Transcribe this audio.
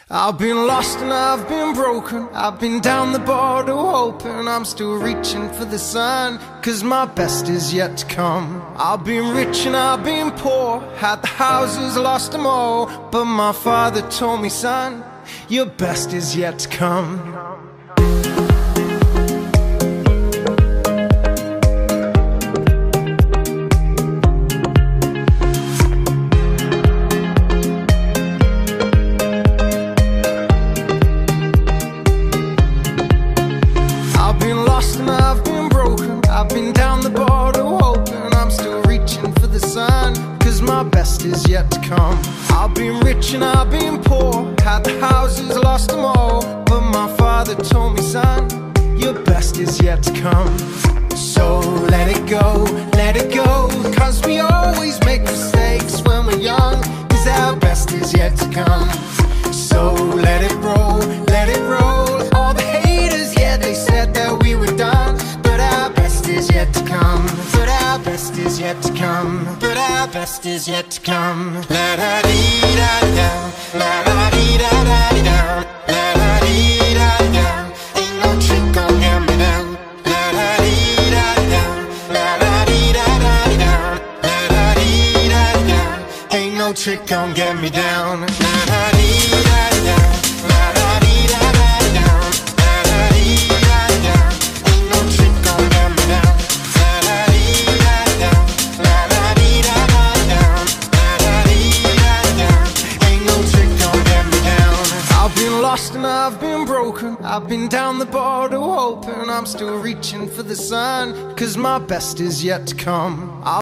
I've been lost and I've been broken, I've been down the border hoping I'm still reaching for the sun, 'cause my best is yet to come. I've been rich and I've been poor, had the houses, lost them all, but my father told me, son, your best is yet to come. I've been down the border hoping I'm still reaching for the sun, 'cause my best is yet to come. I've been rich and I've been poor, had the houses, lost them all, but my father told me, son, your best is yet to come. So let it go, 'cause we always make mistakes when we're young, 'cause our best is yet to come. So let it roll, all the haters, yeah, they said that we were done, but our best is yet to come, but our best is yet to come, but our best is yet to come. La da dee da da, la da dee da da da, la da dee da da, ain't no trick gon' get me down. La da dee da da, la da dee da da da, la da dee da da, ain't no trick gon' get me down. La da dee da da, la da dee da da da, la da dee da da, ain't no trick gon' get me down. La da dee da da, la da dee da da da, la da dee da da, ain't no trick gon' get me down. I've been lost and I've been broken, I've been down the border hoping I'm still reaching for the sun, 'cause my best is yet to come.